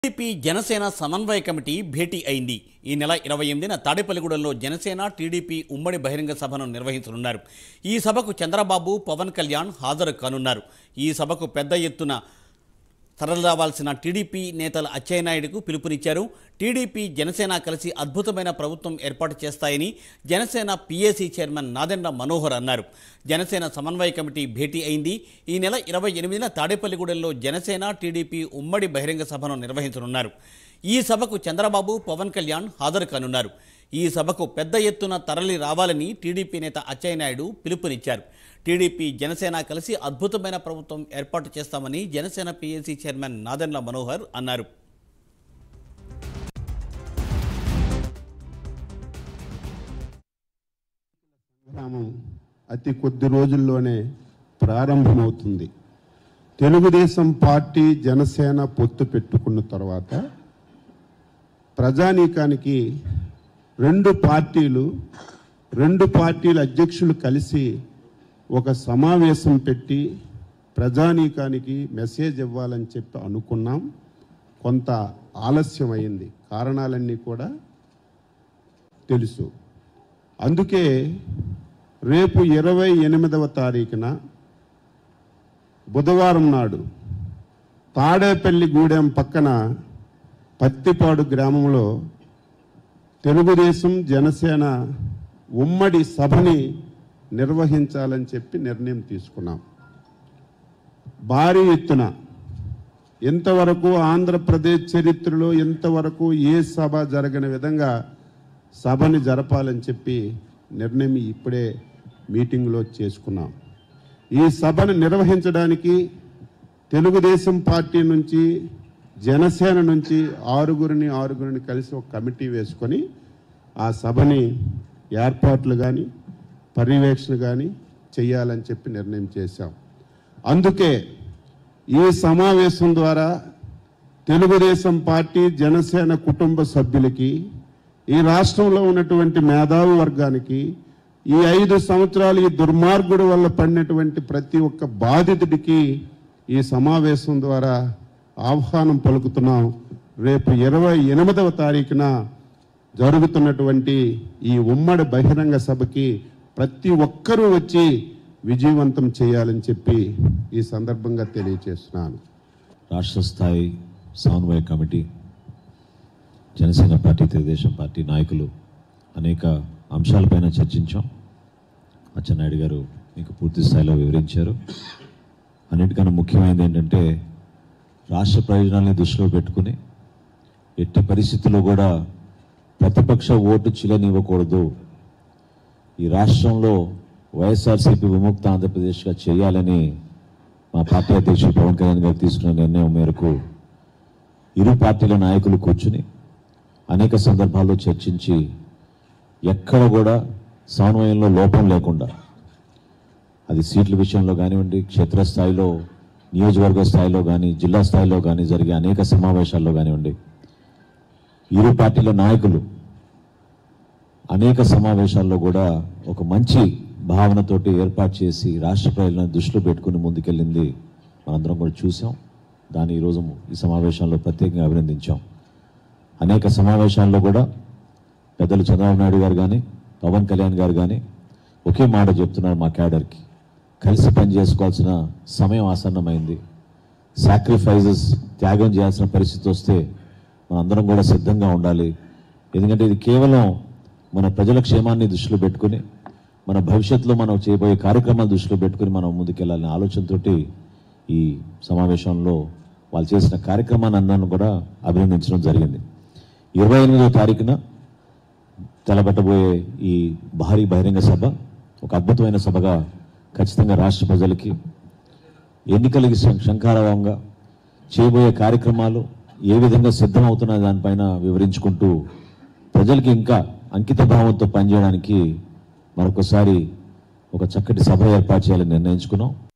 TDP Janasena సమన్వయ committee భేటీ అయింది. ఈ నెల 28న తాడేపల్లిగూడెంలో జనసేన టీడీపీ ఉమ్మడి బహిరంగ సభను నిర్వహించనున్నారు. ఈ సభకు చంద్రబాబు, పవన్ కళ్యాణ్ హాజరు కానున్నారు. ఈ సభకు పెద్ద ఎత్తున తరలిరావాల్సిన టీడీపీ నేతలు అచ్చెన్నాయుడుకు పిలుపునిచ్చారు. టీడీపీ జనసేన కలిసి అద్భుతమైన ప్రభుత్వం ఏర్పాటు చేస్తాయని జనసేన పీఏసీ చైర్మన్ నాదెండ్ల మనోహర్ అన్నారు. జనసేన సమన్వయ కమిటీ భేటీ అయింది. ఈ నెల 28న తాడేపల్లిగూడెంలో జనసేన టీడీపీ ఉమ్మడి బహిరంగ సభను నిర్వహించనున్నారు. ఈ సభకు చంద్రబాబు, పవన్ కళ్యాణ్ హాజరు కానున్నారు. ఈ సభకు పెద్ద ఎత్తున తరలి రావాలని టీడీపీ నేత అచ్చెన్నాయుడు పిలుపునిచ్చారు. టీడీపీ జనసేన కలిసి అద్భుతమైన ప్రభుత్వం ఏర్పాటు చేస్తామని జనసేన పీఏసీ చైర్మన్ నాదెండ్ల మనోహర్ అన్నారు. అతి కొద్ది రోజుల్లోనే ప్రారంభమవుతుంది. తెలుగుదేశం పార్టీ జనసేన పొత్తు పెట్టుకున్న తర్వాత ప్రజానీకానికి రెండు పార్టీల అధ్యక్షులు కలిసి ఒక సమావేశం పెట్టి ప్రజానీకానికి మెసేజ్ ఇవ్వాలని చెప్పి అనుకున్నాం. కొంత ఆలస్యమైంది. కారణాలన్నీ కూడా తెలుసు. అందుకే రేపు 28వ తారీఖున బుధవారం నాడు తాడేపల్లిగూడెం పక్కన పత్తిపాడు గ్రామంలో తెలుగుదేశం జనసేన ఉమ్మడి సభని నిర్వహించాలని చెప్పి నిర్ణయం తీసుకున్నాం. భారీ ఎత్తున ఇంతవరకు ఆంధ్రప్రదేశ్ చరిత్రలో ఇంతవరకు ఏ సభ జరగని విధంగా సభని జరపాలని చెప్పి నిర్ణయం ఇప్పుడే మీటింగ్లో చేసుకున్నాం. ఈ సభను నిర్వహించడానికి తెలుగుదేశం పార్టీ నుంచి జనసేన నుంచి ఆరుగురిని కలిసి ఒక కమిటీ వేసుకొని ఆ సభని ఏర్పాట్లు కానీ పర్యవేక్షణ కానీ చేయాలని చెప్పి నిర్ణయం చేశాం. అందుకే ఈ సమావేశం ద్వారా తెలుగుదేశం పార్టీ జనసేన కుటుంబ సభ్యులకి, ఈ రాష్ట్రంలో ఉన్నటువంటి మేధావి వర్గానికి, ఈ 5 సంవత్సరాలు ఈ దుర్మార్గుడు వల్ల పడినటువంటి ప్రతి ఒక్క బాధితుడికి ఈ సమావేశం ద్వారా ఆహ్వానం పలుకుతున్నాం. రేపు 28వ తారీఖున జరుగుతున్నటువంటి ఈ ఉమ్మడి బహిరంగ సభకి ప్రతి ఒక్కరూ వచ్చి విజయవంతం చేయాలని చెప్పి ఈ సందర్భంగా తెలియజేస్తున్నాను. రాష్ట్ర స్థాయి సమన్వయ committee, Janasena party, Telugu Desam party నాయకులు అనేక అంశాలపైన చర్చించాం. అచ్చెన్నాయుడు గారు మీకు పూర్తి స్థాయిలో వివరించారు. అన్నిటికన్నా ముఖ్యమైనది ఏంటంటే రాష్ట్ర ప్రయోజనాలను దృష్టిలో పెట్టుకుని ఎట్టి పరిస్థితుల్లో కూడా ప్రతిపక్ష ఓటు చిలనివ్వకూడదు, ఈ రాష్ట్రంలో వైఎస్ఆర్సీపీ విముక్త ఆంధ్రప్రదేశ్గా చేయాలని మా పార్టీ అధ్యక్షుడు పవన్ కళ్యాణ్ గారు తీసుకున్న నిర్ణయం మేరకు ఇరు పార్టీల నాయకులు కూర్చుని అనేక సందర్భాల్లో చర్చించి ఎక్కడ కూడా సమన్వయంలో లోపం లేకుండా, అది సీట్ల విషయంలో కానివ్వండి, క్షేత్రస్థాయిలో, నియోజకవర్గ స్థాయిలో కానీ, జిల్లా స్థాయిలో కానీ జరిగే అనేక సమావేశాల్లో కానివ్వండి, ఇరు పార్టీల నాయకులు అనేక సమావేశాల్లో కూడా ఒక మంచి భావనతోటి ఏర్పాటు చేసి రాష్ట్ర ప్రజలను దృష్టిలో పెట్టుకుని ముందుకెళ్ళింది మనందరం కూడా చూసాం. దాన్ని ఈరోజు ఈ సమావేశంలో ప్రత్యేకంగా అభినందించాం. అనేక సమావేశాల్లో కూడా పెద్దలు చంద్రబాబు నాయుడు గారు కానీ, పవన్ కళ్యాణ్ గారు కానీ ఒకే మాట చెప్తున్నారు, మా క్యాడర్కి కలిసి పనిచేసుకోవాల్సిన సమయం ఆసన్నమైంది. సాక్రిఫైజెస్, త్యాగం చేయాల్సిన పరిస్థితి వస్తే మనందరం కూడా సిద్ధంగా ఉండాలి. ఎందుకంటే ఇది కేవలం మన ప్రజల క్షేమాన్ని దృష్టిలో పెట్టుకుని, మన భవిష్యత్తులో మనం చేయబోయే కార్యక్రమాలు దృష్టిలో పెట్టుకుని మనం ముందుకెళ్ళాలనే ఆలోచనతోటి ఈ సమావేశంలో వాళ్ళు చేసిన కార్యక్రమాన్ని అందరిని కూడా అభినందించడం జరిగింది. 28వ తారీఖున తలపెట్టబోయే ఈ భారీ బహిరంగ సభ ఒక అద్భుతమైన సభగా ఖచ్చితంగా రాష్ట్ర ప్రజలకి, ఎన్నికలకి శంఖారావంగా చేయబోయే కార్యక్రమాలు ఏ విధంగా సిద్ధమవుతున్న దానిపైన వివరించుకుంటూ ప్రజలకి ఇంకా అంకిత భావంతో పనిచేయడానికి మరొకసారి ఒక చక్కటి సభ ఏర్పాటు చేయాలని నిర్ణయించుకున్నాం.